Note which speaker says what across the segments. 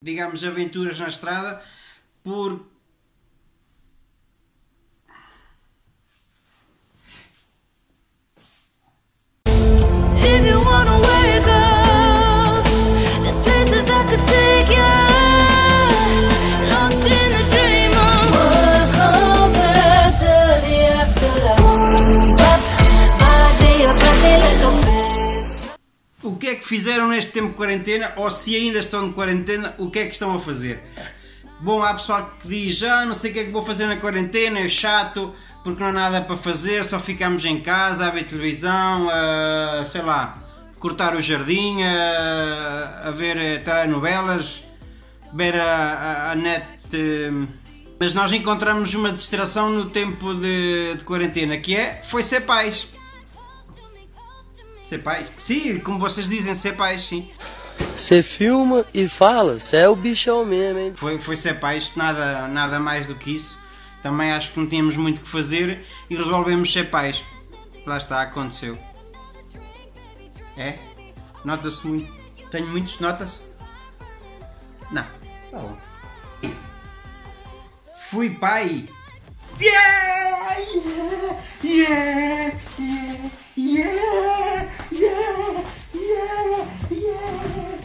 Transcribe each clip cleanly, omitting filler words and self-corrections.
Speaker 1: digamos, aventuras na estrada, por... O que é que fizeram neste tempo de quarentena, ou se ainda estão de quarentena, o que é que estão a fazer? Bom, há pessoal que diz, não sei o que é que vou fazer na quarentena, é chato, porque não há nada para fazer, só ficamos em casa a ver televisão, sei lá, cortar o jardim, a ver telenovelas, ver a net. Mas nós encontramos uma distração no tempo de quarentena, que foi ser pais. Ser pais? Sim, como vocês dizem, ser pais, sim.
Speaker 2: Você filma e fala, você é o bichão mesmo, hein?
Speaker 1: Foi ser pais, nada mais do que isso. Também acho que não tínhamos muito o que fazer e resolvemos ser pais. Lá está, aconteceu. É? Nota-se muito. Tenho muitos, nota-se? Não. Tá bom. Fui pai. Yeah! Yeah! Yeah! Yeah! Yeah! Yeah! Yeah!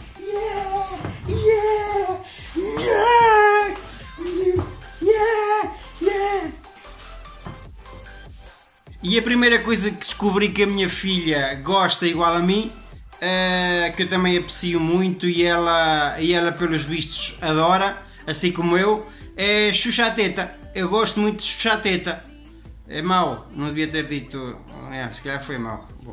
Speaker 1: Yeah! Yeah! Yeah! Yeah! E a primeira coisa que descobri que a minha filha gosta igual a mim, que eu também aprecio muito e ela pelos vistos adora, assim como eu, é chuchar a teta. Eu gosto muito de chuchar a teta. É mau, não devia ter dito. Se calhar foi mau. Bom,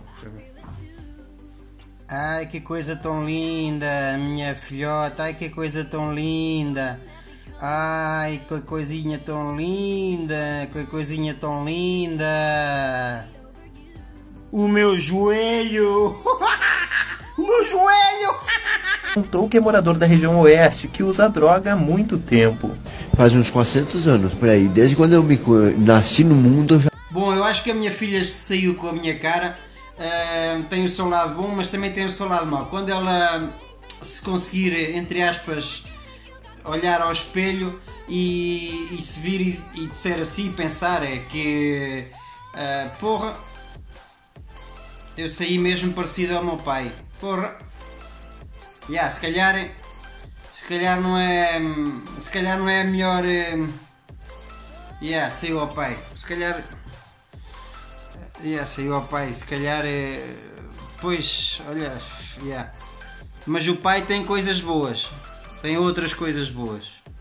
Speaker 1: ai, que coisa tão linda, minha filhota. Ai, que coisa tão linda. Ai, que coisinha tão linda. Que coisinha tão linda. O meu joelho. O meu joelho.
Speaker 3: Contou que é morador da região oeste, que usa droga há muito tempo.
Speaker 4: Faz uns 400 anos, por aí. Desde quando eu nasci no mundo...
Speaker 1: Bom, eu acho que a minha filha saiu com a minha cara. Tem o seu lado bom, mas também tem o seu lado mau. Quando ela se conseguir, entre aspas, olhar ao espelho e se vir e disser assim, pensar que... porra, eu saí mesmo parecido ao meu pai. Porra. Se calhar não é a melhor. Saiu ao pai. Se calhar. Saiu ao pai. Se calhar pois, olha. Mas o pai tem coisas boas. Tem outras coisas boas.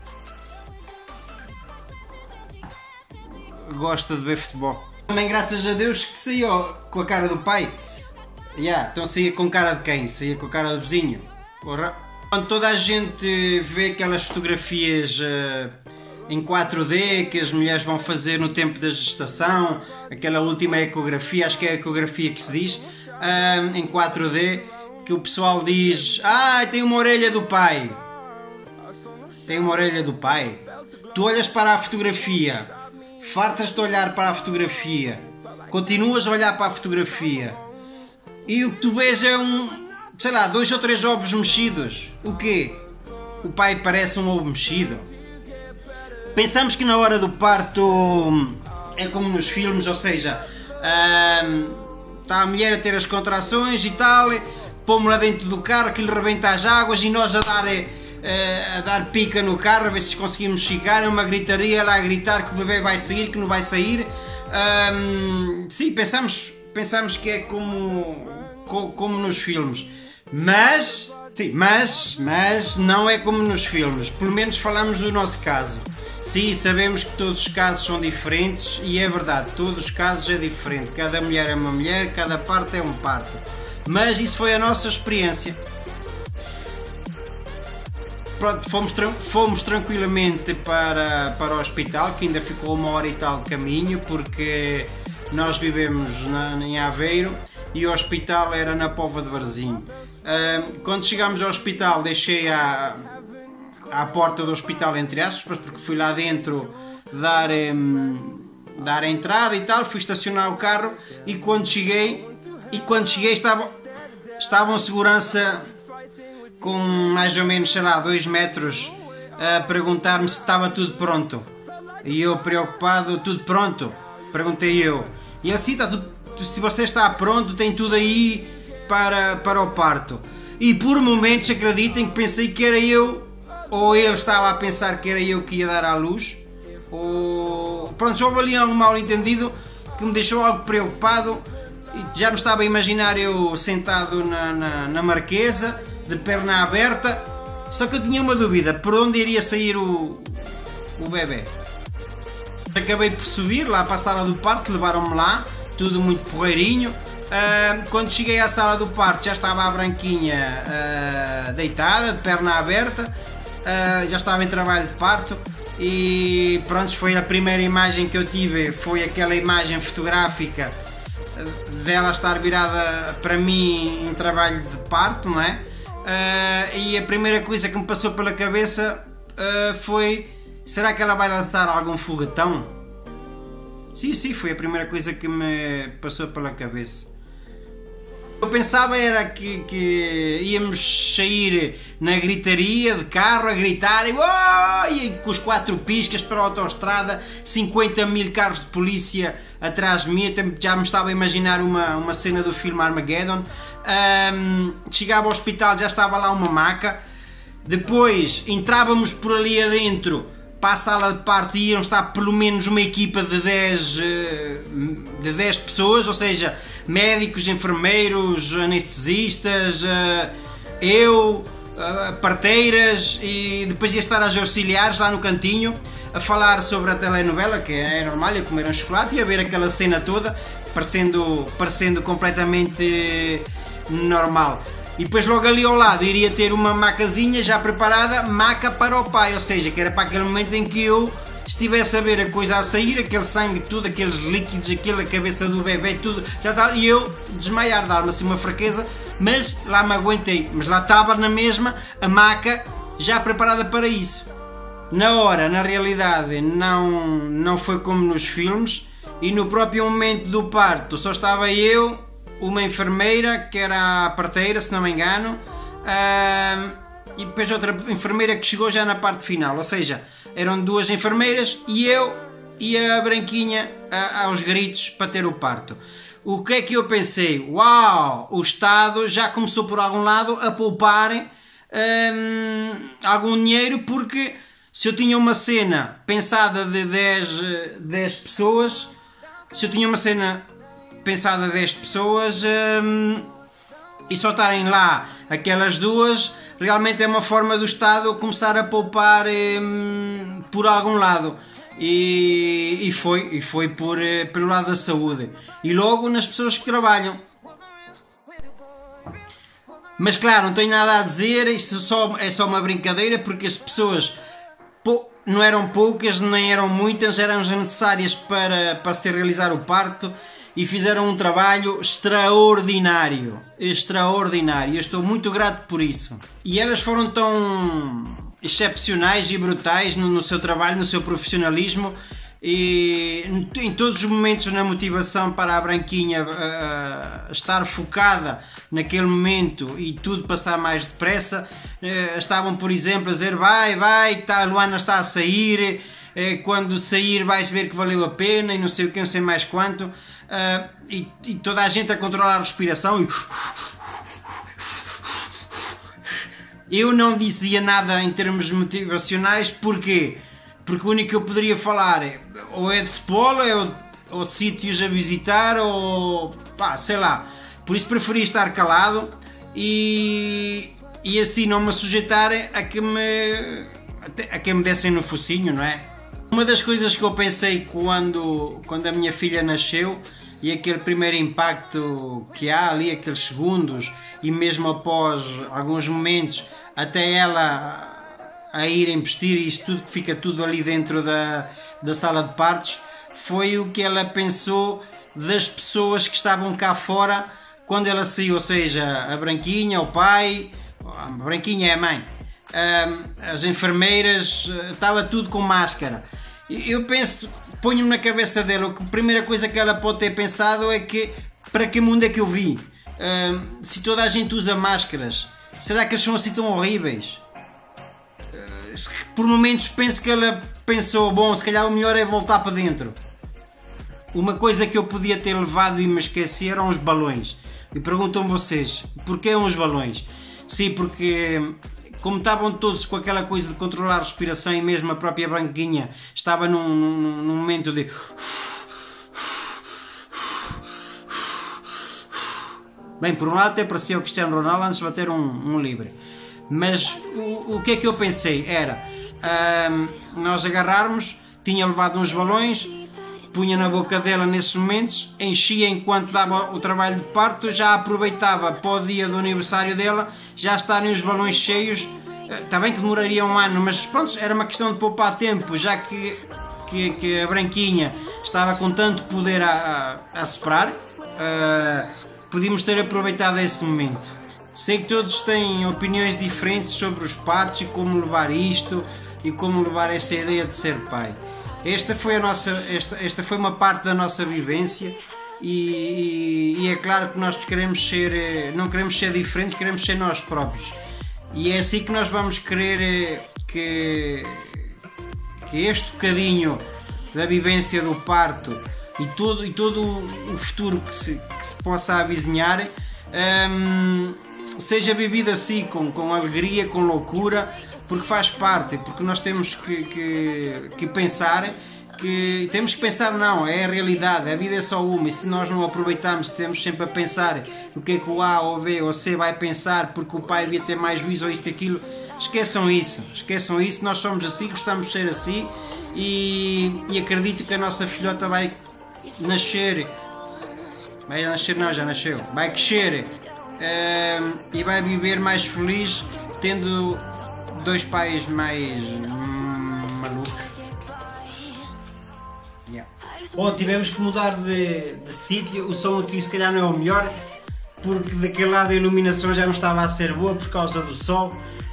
Speaker 1: Gosta de ver futebol. Também graças a Deus que saiu com a cara do pai. Então saía com cara de quem? Saía com a cara do vizinho. Porra. Quando toda a gente vê aquelas fotografias em 4D que as mulheres vão fazer no tempo da gestação, aquela última ecografia, acho que é a ecografia que se diz, em 4D, que o pessoal diz, tem uma orelha do pai. Tem uma orelha do pai. Tu olhas para a fotografia, fartas de olhar para a fotografia, continuas a olhar para a fotografia e o que tu vês é sei lá, 2 ou 3 ovos mexidos. O quê? O pai parece um ovo mexido. Pensamos que na hora do parto é como nos filmes, ou seja, está a mulher a ter as contrações e tal, pomos-la dentro do carro, que lhe rebenta as águas e nós a dar pica no carro, a ver se conseguimos chegar, é uma gritaria, ela a gritar que o bebê vai sair, que não vai sair. Sim, pensamos que é como nos filmes. Mas não é como nos filmes, pelo menos falamos do nosso caso. Sim, sabemos que todos os casos são diferentes e é verdade, todos os casos é diferente, cada mulher é uma mulher, cada parto é um parto, mas isso foi a nossa experiência. Pronto, fomos tranquilamente para o hospital, que ainda ficou 1h e tal de caminho, porque nós vivemos em Aveiro e o hospital era na Póvoa de Varzim. Quando chegámos ao hospital, deixei à porta do hospital, entre aspas, porque fui lá dentro dar a entrada e tal, fui estacionar o carro e quando cheguei estava um segurança com mais ou menos, sei lá, 2 metros, a perguntar-me se estava tudo pronto. E eu, preocupado, tudo pronto? Perguntei eu. E ele, assim, está tudo, se você está pronto, tem tudo aí para o parto. E por momentos, acreditem que pensei que era eu, ou ele estava a pensar que era eu que ia dar à luz, ou... Pronto, já houve ali um mal entendido que me deixou algo preocupado. E já me estava a imaginar eu sentado na marquesa, de perna aberta, só que eu tinha uma dúvida, por onde iria sair o bebê? Acabei por subir lá para a sala do parto, levaram-me lá, tudo muito porreirinho. Quando cheguei à sala do parto já estava a Branquinha deitada, de perna aberta, já estava em trabalho de parto. E pronto, foi a primeira imagem que eu tive, foi aquela imagem fotográfica dela estar virada para mim em trabalho de parto, não é? E a primeira coisa que me passou pela cabeça foi: será que ela vai lançar algum foguetão? Sim, foi a primeira coisa que me passou pela cabeça. Eu pensava era que íamos sair na gritaria de carro a gritar e com os 4 piscas para a autoestrada, 50.000 carros de polícia atrás de mim. Já me estava a imaginar uma cena do filme Armageddon. Chegava ao hospital, já estava lá uma maca. Depois entrávamos por ali adentro para a sala de parto e iam estar pelo menos uma equipa de 10 pessoas, ou seja, médicos, enfermeiros, anestesistas, eu, parteiras, e depois ia estar as auxiliares lá no cantinho a falar sobre a telenovela, que é normal, ia comer um chocolate e a ver aquela cena toda, parecendo completamente normal. E depois logo ali ao lado iria ter uma macazinha já preparada, maca para o pai, ou seja, que era para aquele momento em que eu estivesse a ver a coisa a sair, aquele sangue, tudo, aqueles líquidos, aquela cabeça do bebê, tudo, já estava, e eu desmaiar, dar-me assim uma fraqueza, mas lá me aguentei, mas lá estava na mesma a maca já preparada para isso. Na hora, na realidade, não foi como nos filmes, e no próprio momento do parto só estava eu, uma enfermeira, que era a parteira, se não me engano, e depois outra enfermeira que chegou já na parte final, ou seja, eram 2 enfermeiras e eu e a Branquinha aos gritos para ter o parto. O que é que eu pensei? Uau! O Estado já começou por algum lado a poupar algum dinheiro, porque se eu tinha uma cena pensada de 10 pessoas, se eu tinha uma cena pensada a 10 pessoas e só estarem lá aquelas 2, realmente é uma forma do Estado começar a poupar por algum lado, e foi pelo lado da saúde e logo nas pessoas que trabalham. Mas claro, não tenho nada a dizer, isto é só uma brincadeira, porque as pessoas não eram poucas, nem eram muitas, eram necessárias para se realizar o parto. E fizeram um trabalho extraordinário, extraordinário. Eu estou muito grato por isso. E elas foram tão excepcionais e brutais no seu trabalho, no seu profissionalismo, e em todos os momentos na motivação para a Branquinha estar focada naquele momento e tudo passar mais depressa. Estavam, por exemplo, a dizer: vai, a Luana está a sair, quando sair vais ver que valeu a pena, e não sei o que, não sei mais quanto. E toda a gente a controlar a respiração e... Eu não dizia nada em termos motivacionais. Porquê? Porque o único que eu poderia falar ou é de futebol, ou de sítios a visitar, ou pá, sei lá. Por isso preferi estar calado e assim não me sujeitar a que me dessem no focinho, não é? Uma das coisas que eu pensei quando a minha filha nasceu, e aquele primeiro impacto que há ali, aqueles segundos, e mesmo após alguns momentos, até ela a ir investir, e isto tudo, que fica tudo ali dentro da sala de partos, foi o que ela pensou das pessoas que estavam cá fora quando ela saiu, ou seja, a Branquinha, o pai, a Branquinha é a mãe, as enfermeiras, estava tudo com máscara. Eu penso, ponho-me na cabeça dela, a primeira coisa que ela pode ter pensado é que, para que mundo é que eu vim? Se toda a gente usa máscaras Será que eles são assim tão horríveis? Por momentos penso que ela pensou, bom, se calhar o melhor é voltar para dentro. Uma coisa que eu podia ter levado e me esqueci eram os balões. E perguntam vocês, porquê uns balões? Sim, porque como estavam todos com aquela coisa de controlar a respiração e mesmo a própria Branquinha estava num momento de... Bem, por um lado até parecia o Cristiano Ronaldo antes de bater um livre. Mas o que é que eu pensei? Era nós agarrarmos, tinha levado uns balões, punha na boca dela nesses momentos, enchia enquanto dava o trabalho de parto, já aproveitava para o dia do aniversário dela, já estarem os balões cheios. Está bem que demoraria um ano, mas pronto, era uma questão de poupar tempo, já que a Branquinha estava com tanto poder a soprar, podíamos ter aproveitado esse momento. Sei que todos têm opiniões diferentes sobre os partos e como levar isto e como levar esta ideia de ser pai. Esta foi uma parte da nossa vivência e é claro que nós não queremos ser diferentes, queremos ser nós próprios. E é assim que nós vamos querer que este bocadinho da vivência do parto e todo o futuro que se possa avizinhar seja vivido assim, com alegria, com loucura, porque faz parte, porque nós temos que pensar, não, é a realidade, a vida é só uma, e se nós não aproveitarmos, temos sempre a pensar o que é que o A ou B ou C vai pensar, porque o pai devia ter mais juízo ou isto e aquilo, esqueçam isso, nós somos assim, gostamos de ser assim, e acredito que a nossa filhota vai nascer, já nasceu, vai crescer e vai viver mais feliz tendo dois pais mais malucos. Yeah. Bom, tivemos que mudar de sítio, o som aqui se calhar não é o melhor, porque daquele lado a iluminação já não estava a ser boa por causa do sol,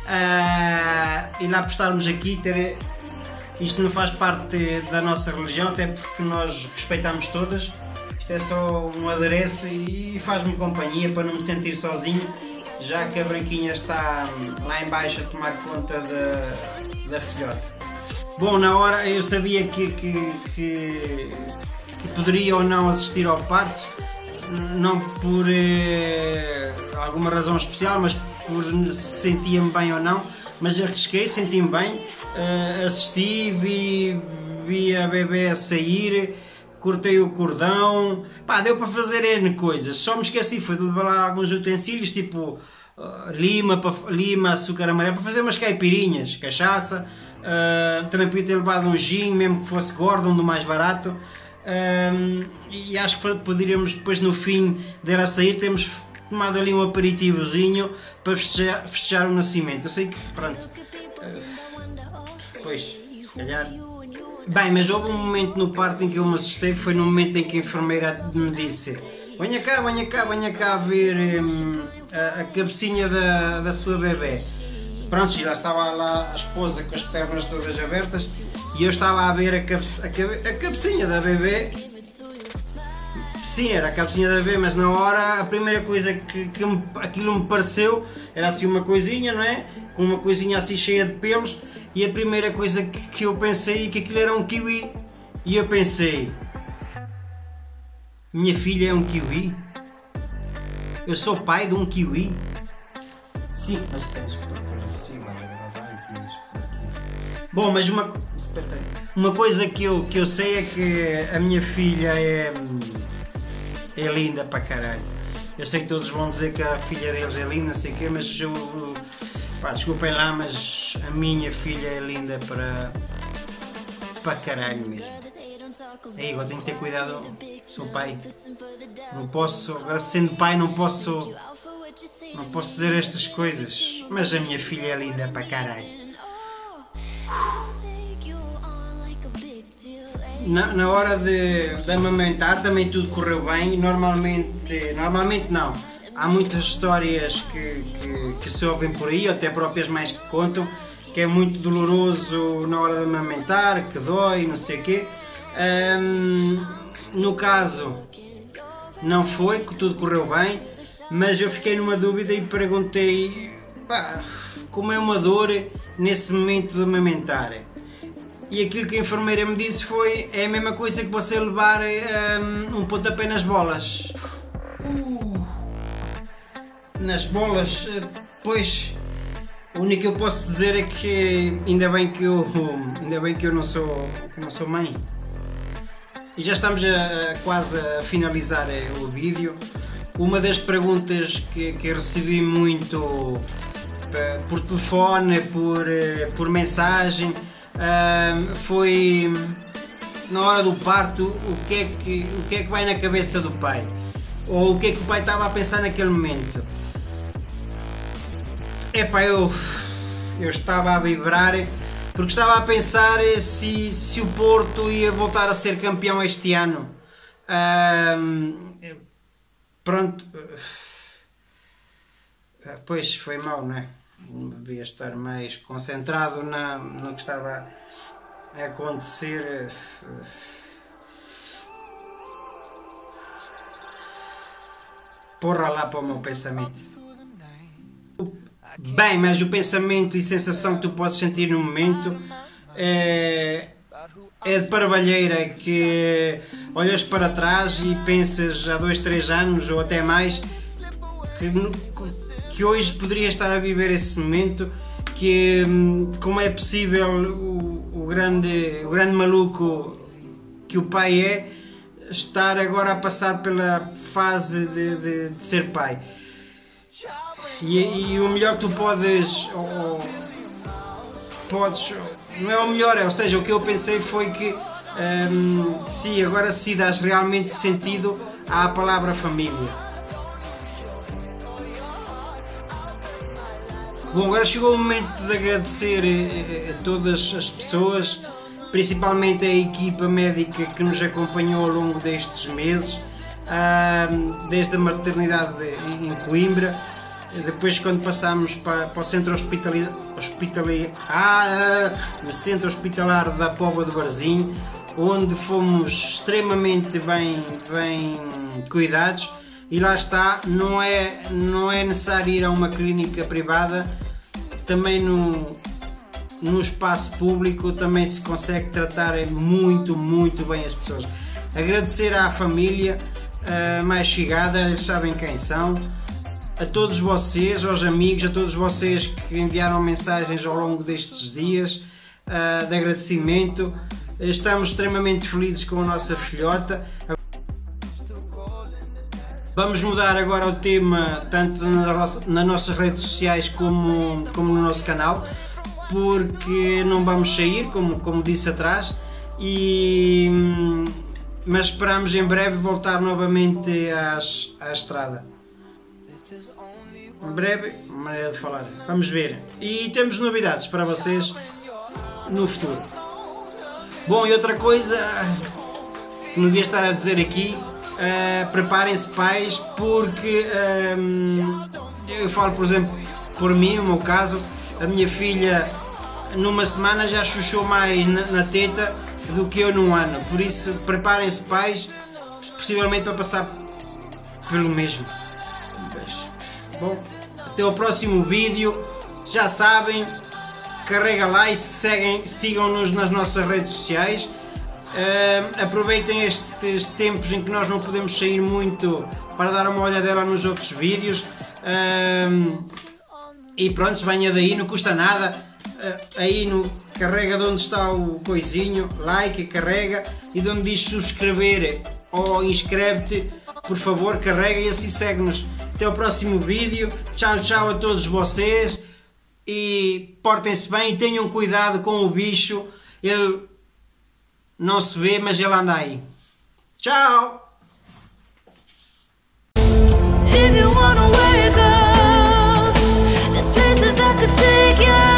Speaker 1: e lá por estarmos aqui, isto não faz parte da nossa religião, até porque nós respeitamos todas. Isto é só um adereço e faz-me companhia para não me sentir sozinho, já que a Branquinha está lá em baixo a tomar conta da filhota. Bom, na hora eu sabia que poderia ou não assistir ao parto, não por alguma razão especial, mas por se sentia-me bem ou não, mas arrisquei, senti-me bem, assisti, vi a bebê a sair, cortei o cordão, pá, deu para fazer N coisas, só me esqueci, foi de levar alguns utensílios, tipo lima, açúcar amarelo, para fazer umas caipirinhas, cachaça, também podia ter levado um gin, mesmo que fosse Gordon, do mais barato, e acho que poderíamos depois no fim dela sair, temos tomado ali um aperitivozinho para festejar o nascimento. Eu sei que, pronto, depois, se calhar... Bem, mas houve um momento no parto em que eu me assustei, foi no momento em que a enfermeira me disse: venha cá ver a cabecinha da sua bebê. Pronto, já estava lá a esposa com as pernas todas abertas e eu estava a ver a cabecinha da bebê. Sim, era a cabecinha da bebê, mas na hora a primeira coisa que aquilo me pareceu era assim uma coisinha, não é? Com uma coisinha assim cheia de pelos, e a primeira coisa que eu pensei que aquilo era um kiwi. E eu pensei: minha filha é um kiwi? Eu sou pai de um kiwi? Sim, mas tens assim, bom, mas uma coisa que eu sei é que a minha filha é linda para caralho. Eu sei que todos vão dizer que a filha deles é linda, não sei o quê, mas pá, desculpem lá, mas a minha filha é linda para caralho mesmo. Aí agora tenho que ter cuidado, sou pai, não posso, agora sendo pai não posso dizer estas coisas, mas a minha filha é linda para caralho. Na hora de amamentar também tudo correu bem, normalmente não, há muitas histórias que se ouvem por aí, ou até próprias mães que contam, que é muito doloroso na hora de amamentar, que dói, não sei o quê. No caso não foi, que tudo correu bem, mas eu fiquei numa dúvida e perguntei pá, como é uma dor nesse momento de amamentar. E aquilo que a enfermeira me disse foi: é a mesma coisa que você levar um pontapé nas bolas. Nas bolas, pois, o único que eu posso dizer é que ainda bem que eu não sou mãe. E já estamos quase a finalizar o vídeo. Uma das perguntas que recebi muito por telefone, por mensagem, foi na hora do parto: o que é que vai na cabeça do pai? Ou o que é que o pai estava a pensar naquele momento? Epá, eu estava a vibrar, porque estava a pensar se o Porto ia voltar a ser campeão este ano. Pronto, pois foi mau, não é? Devia estar mais concentrado no que estava a acontecer. Porra lá para o meu pensamento. Bem, mas o pensamento e sensação que tu podes sentir no momento é de parvalheira, que olhas para trás e pensas há 2, 3 anos ou até mais que hoje poderia estar a viver esse momento, que como é possível o grande maluco que o pai é estar agora a passar pela fase de ser pai. E o melhor que tu podes, não é o melhor, ou seja, o que eu pensei foi que agora se dás realmente sentido à palavra família. Bom, agora chegou o momento de agradecer a todas as pessoas, principalmente a equipa médica que nos acompanhou ao longo destes meses, desde a maternidade em Coimbra. Depois, quando passámos para o centro hospitalar da Póvoa de Varzim, onde fomos extremamente bem cuidados, e lá está, não é necessário ir a uma clínica privada, também no espaço público também se consegue tratar muito bem as pessoas. Agradecer à família mais chegada, eles sabem quem são. A todos vocês, aos amigos, a todos vocês que enviaram mensagens ao longo destes dias de agradecimento. Estamos extremamente felizes com a nossa filhota. Vamos mudar agora o tema, tanto nas nossas redes sociais como no nosso canal, porque não vamos sair, como disse atrás, mas esperamos em breve voltar novamente à estrada. Em breve, maneira de falar, vamos ver. E temos novidades para vocês no futuro. Bom, e outra coisa que não devia estar a dizer aqui, preparem-se, pais, porque eu falo, por exemplo, por mim, no meu caso, a minha filha numa semana já chuchou mais na teta do que eu num ano. Por isso, preparem-se, pais, possivelmente para passar pelo mesmo. Bom, até ao próximo vídeo. Já sabem, carrega lá e sigam-nos nas nossas redes sociais. Aproveitem estes tempos em que nós não podemos sair muito para dar uma olhadela nos outros vídeos. E pronto, venha daí, não custa nada. Aí carrega de onde está o coisinho, like, carrega, e de onde diz subscrever ou inscreve-te, por favor, carrega e assim segue-nos. Até o próximo vídeo. Tchau a todos vocês e portem-se bem e tenham cuidado com o bicho. Ele não se vê, mas ele anda aí. Tchau!
Speaker 5: If you wanna wake up, there's places I could take you.